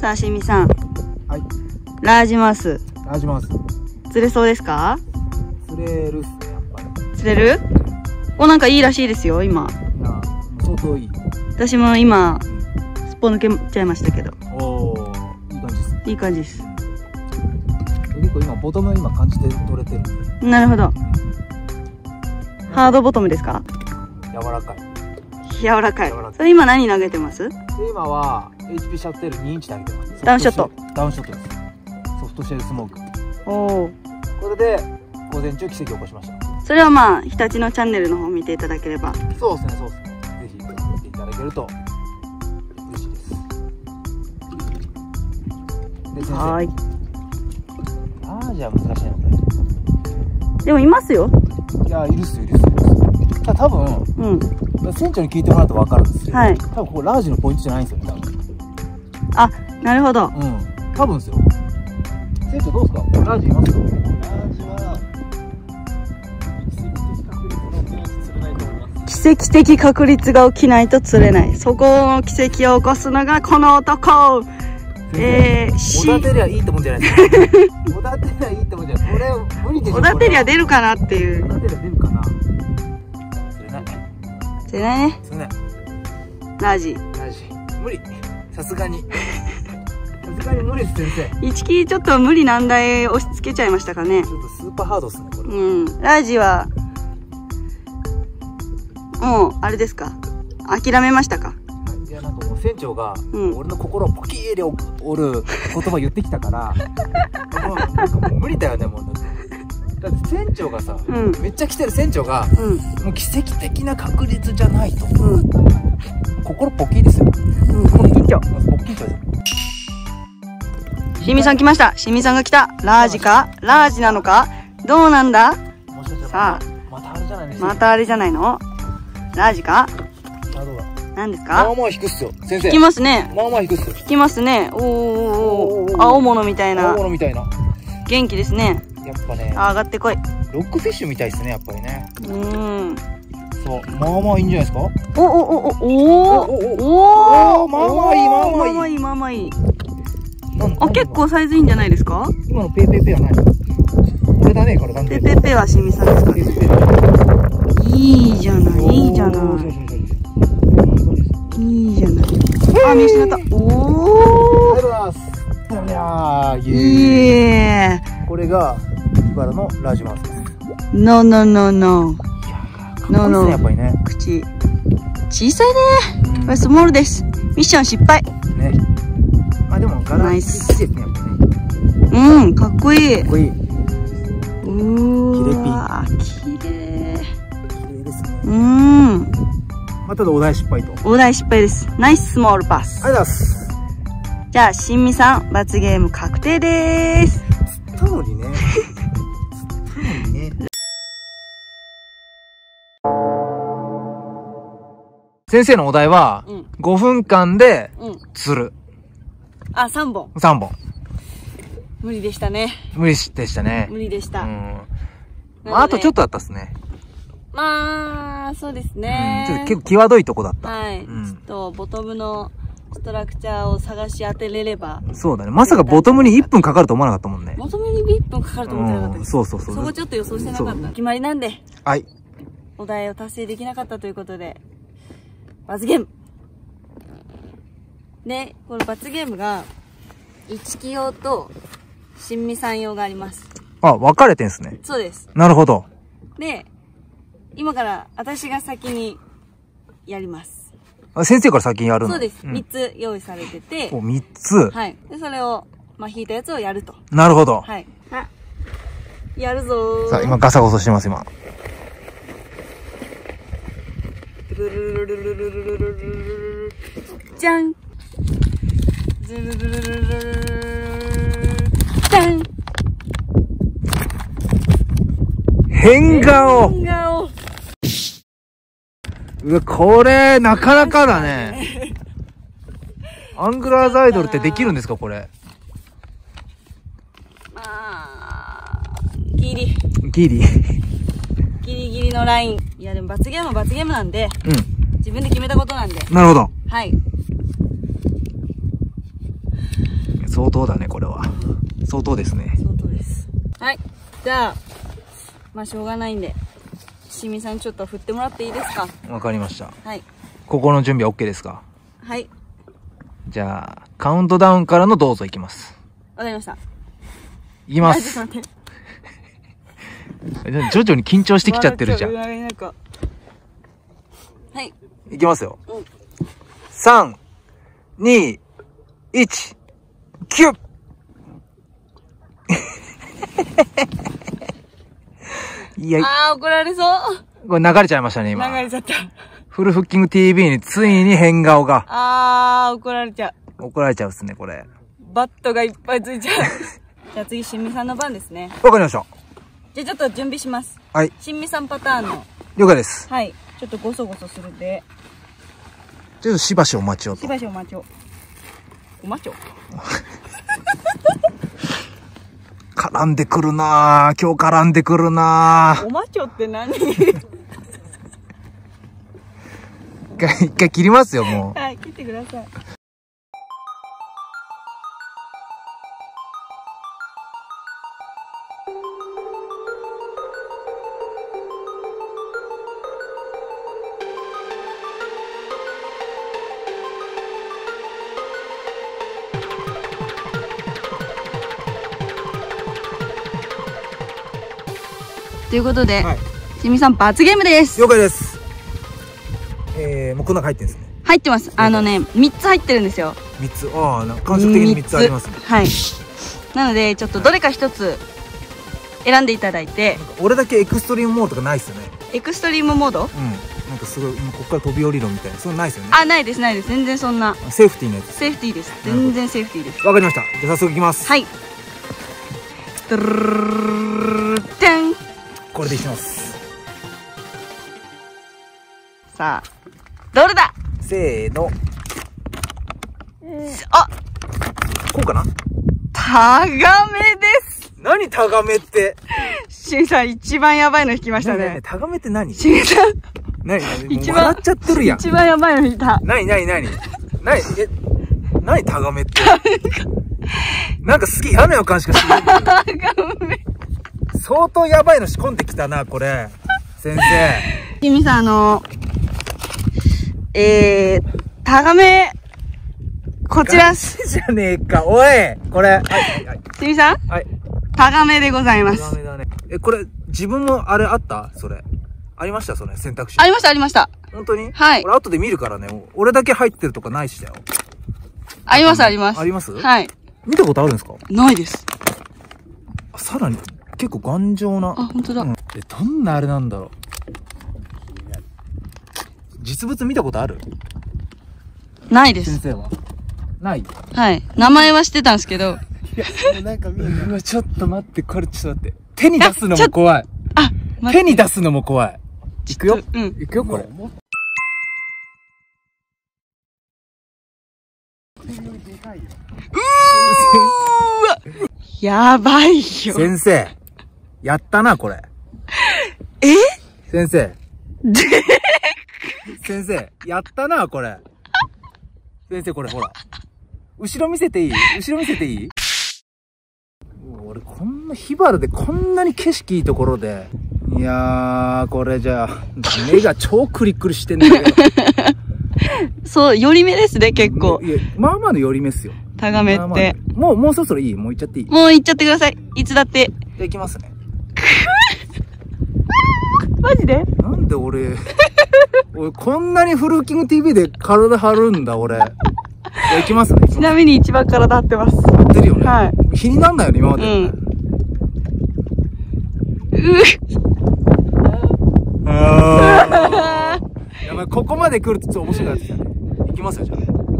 さあ、しみさん。 はい。 ラージマウス。 ラージマウス。 釣れそうですか？ 釣れるっすね、やっぱり。 釣れる？お、なんかいいらしいですよ、今。 いや、相当いい。 私も今、すっぽ抜けちゃいましたけど。 おー、いい感じですね。 いい感じです。 結構今、ボトム今感じて取れてるんで。 なるほど。ハードボトムですか？ 柔らかい。 柔らかい。それ今何投げてます？ で、今は HP シャッテル2インチ投げてます。 ダウンショット。 ダウンショットです。ソフトシェルスモーク。 おお。 これで午前中奇跡を起こしました。 それはまあ日立のチャンネルの方を見ていただければ。 そうですね、そうですね。ぜひ見ていただけると嬉しいです。で、先生。 はい。 ラージは難しいな、これ。 でもいますよ。 いや、いるっすよ、いるっすよ、いるっすよ。多分、船長に聞いてもらうと分かるんですよ。 はい。 多分ここラージのポイントじゃないんですよね、多分。 あ、なるほど。 多分ですよ。船長どうですか？ラージいますか？ラージは奇跡的確率が起きないと釣れない。そこの奇跡を起こすのがこの男。 おだてりゃいいってもんじゃないですか。おだてりゃいいってもんじゃない。これ無理でしょ。 おだてりゃ出るかなっていう。 おだてりゃ出るかな。釣れない。 釣れないね。 釣れない。 ラージ。 ラージ。無理。さすがに。さすがに無理です、先生。 一キちょっと無理難題押し付けちゃいましたかね。 ちょっとスーパーハードですね、これ。 ラージは、もう、あれですか？諦めましたか？ いや、なんかもう船長が、俺の心をポキーで折る言葉言ってきたから、なんかもう無理だよね、もう。だって船長がさ、めっちゃ来てる船長が、もう奇跡的な確率じゃないと。心ポキーですよ。ポッキンチョ。ポッキンチョです。 しみさん来ました。しみさんが来た。ラージか？ラージなのか？どうなんだ？さあ、またあれじゃないの？ラージか？何ですか？ まあまあ引くっすよ、先生。 引きますね。 まあまあ引くっすよ。 引きますね。おー、青物みたいな。 青物みたいな。 元気ですね。 やっぱね。 上がってこい。 ロックフィッシュみたいですね、やっぱりね。 そう。 まあまあいいんじゃないですか？ お、 まあまあいい、まあまあいい。 まあまあいい、まあまあいい。あ、結構サイズいいんじゃないですか？ 今のペーペーペーは何？これだね、これ完全に。 ペーペーペーはしみさんですか？いいじゃない、いいじゃない。いいじゃない。あ、見失った。おー。 ありがとうございます。いやー、 イエー。これが、茨のラージマウスです。 ノノノノ。 ノノ。やっぱりね。 口。小さいね。これスモールです。ミッション失敗。 ね。まあでも、 ナイス。 ですね、やっぱね。 かっこいい。 かっこいい。 うわー、綺麗。 綺麗ですね。まあ、ただお題失敗と。 お題失敗です。ナイススモールパス。 ありがとうございます。 じゃあ、しんみさん、罰ゲーム確定でーす。 釣ったのにね。釣ったのにね。先生のお題は、5分間で釣る。 あ、3本。 3本。 無理でしたね。 無理でしたね。 無理でした。 あとちょっとだったっすね。 まあ、そうですね。 ちょっと結構際どいとこだった。 はい。ちょっと、ボトムのストラクチャーを探し当てれれば。 そうだね。まさかボトムに1分かかると思わなかったもんね。 ボトムに1分かかると思ってなかったです。 そう。 そこちょっと予想してなかった。決まりなんで。 はい。 お題を達成できなかったということで、罰ゲーム。で、この罰ゲームが、一木用と、新味さん用があります。 あ、分かれてんすね。 そうです。 なるほど。 で、今から私が先にやります。 あ、先生から先にやるの？ そうです。3つ用意されてて。 お、3つ？ はい。で、それを、まあ、引いたやつをやると。 なるほど。 はい。やるぞー。 さあ、今ガサゴソしてます、今。 じゃん。ズルルルルルルじゃん。 変顔。 変顔。 うわ、これ、なかなかだね。アングラーズアイドルってできるんですか、これ。 まあ、ギリ。 ギリ。 ギリギリのライン。いや、でも罰ゲームは罰ゲームなんで。自分で決めたことなんで。 なるほど。 はい。 相当だね、これは。相当ですね。 相当です。はい。じゃあ、まあしょうがないんで、しみさんちょっと振ってもらっていいですか？ わかりました。 はい。 心の準備は OK ですか？ はい。 じゃあ、カウントダウンからのどうぞいきます。 わかりました。 いきます。徐々に緊張してきちゃってるじゃん。 はい。 いきますよ。3、2、1、キュッいや、 あー、怒られそう。 これ流れちゃいましたね、今。 流れちゃった。 フルフッキング TV についに変顔が。 あー、怒られちゃう。怒られちゃうっすね、これ。 バットがいっぱいついちゃう。じゃあ次、しんみさんの番ですね。 わかりました。 じゃあちょっと準備します。 はい。 しんみさんパターンの。 了解です。 はい。ちょっとゴソゴソするんで。 ちょっとしばしお待ちをと。 しばしお待ちを。お待ちを。 絡んでくるなぁ。今日絡んでくるなぁ。 お待ちょって何？ 一回切りますよ、もう。 はい、切ってください。ということで、しみさん罰ゲームです。 了解です。もうこんな入ってるんですね。 入ってます。3つ入ってるんですよ。 3つ。ああ、感触的に3つありますね。 はい。なので、ちょっとどれか1つ選んでいただいて。 俺だけエクストリームモードとかないっすよね。 エクストリームモード？ うん。なんかすごい、今ここから飛び降りろみたいな。そんなないっすよね。 あ、ないです、ないです。全然そんな。 セーフティーのやつ。 セーフティーです。全然セーフティーです。 わかりました。じゃあ早速いきます。 はい。ドルルルルテン。 これでいきます。 さあ、どれだ？ せーの。 あ、 こうかな？ タガメです。 何タガメって。 しんさん一番やばいの引きましたね。 タガメって何？ しんさん。 何？一番笑っちゃってるやん。 一番やばいの引いた。 何タガメって。なんかすげえ嫌な予感しかしない。タガメ。相当やばいの仕込んできたな、これ。先生。 しみさん、タガメ、こちら。 じゃねえか、おいこれ。 しみさん？はい。タガメでございます。 タガメだね。これ、自分もあれあったそれ。ありましたそれ、選択肢。 ありました、ありました。 本当に？ はい。 俺後で見るからね、俺だけ入ってるとかないしたよ。 あります、あります。 あります？ はい。 見たことあるんですか？ ないです。 さらに、結構頑丈な。 あ、本当だ。 どんなあれなんだろう。実物見たことある？ ないです。 先生は？ない？ はい。名前は知ってたんですけど。 いや、なんか見えない。うわ、ちょっと待って、これちょっと待って。手に出すのも怖い。手に出すのも怖い。いくよ。うん。いくよ、これ。 やばいよ。 先生。やったな、これ。先生。先生、やったな、これ。先生、これ、ほら。後ろ見せていい？後ろ見せていい？俺、こんな、火原でこんなに景色いいところで。いやー、これじゃあ、目が超クリクリしてんだけど。 そう、寄り目ですね、結構。 いや、まあまあの寄り目っすよ。 タガメって。 もうそろそろいい？もう行っちゃっていい？ もう行っちゃってください。いつだって。 じゃあ行きますね。 マジで？ なんで俺こんなにフルーキング TV で体張るんだ、俺。じゃあ行きますね。 ちなみに一番体張ってます。 張ってるよね。 はい。 気になんないよね、今まで。やばい、ここまで来るとちょっと面白いやつじゃね。行きますよ、じゃあ。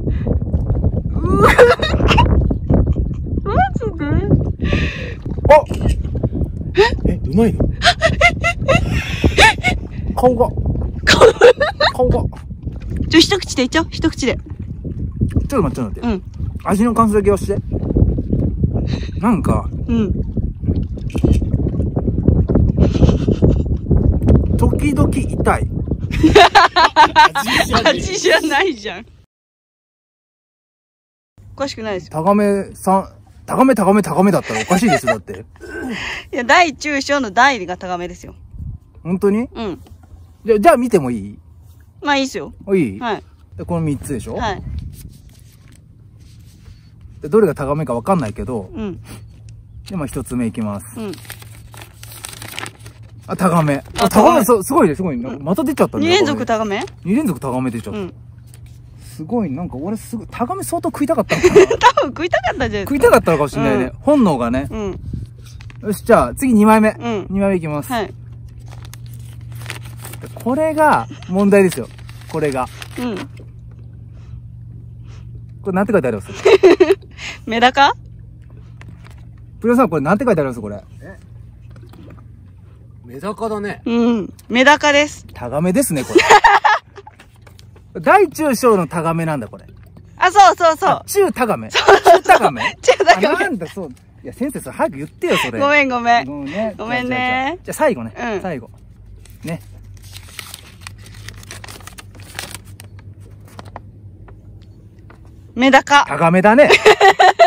マジで？ あ！うまいの？顔が。 一口でいっちゃおう。一口で。 ちょっと待って。うん。味の感想だけはして。なんか。うん。時々痛い。 味じゃないじゃん。 かしくないですよ。 タガメさん、タガメだったらおかしいですよ、だって。 いや、大中小の大がタガメですよ。 本当に？ うん。 じゃあ見てもいい？ まあいいっすよ。 いい？ はい。 でこの3つでしょ？ はい。 でどれがタガメかわかんないけど、 うん。 で、まあ1つ目いきます。 うん。 あ、タガメ。あ、タガメ、すごいね、すごい。また出ちゃったね。 2連続タガメ？ 2 連続タガメ出ちゃった。 うん。 すごい、なんか俺タガメ相当食いたかったのかな。 多分食いたかったじゃないですか。 食いたかったのかもしれないね。本能がね。 うん。 よし、じゃあ次2枚目。 うん。 2枚目いきます。 はい。 これが問題ですよ。これが。 うん。 これなんて書いてあります？ メダカ？ プリオさん、これなんて書いてあります？これ。 メダカだね。 うん。メダカです。 タガメですね、これ。大中小のタガメなんだ、これ。 あ、そうそうそう。 中タガメ。中タガメ。 中タガメ。 なんだ、そう。いや、先生、それ早く言ってよ、それ。 ごめんごめん。 ごめんね。 ごめんね。 じゃあ最後ね。 うん。 最後。ね。 メダカ。 タガメだね。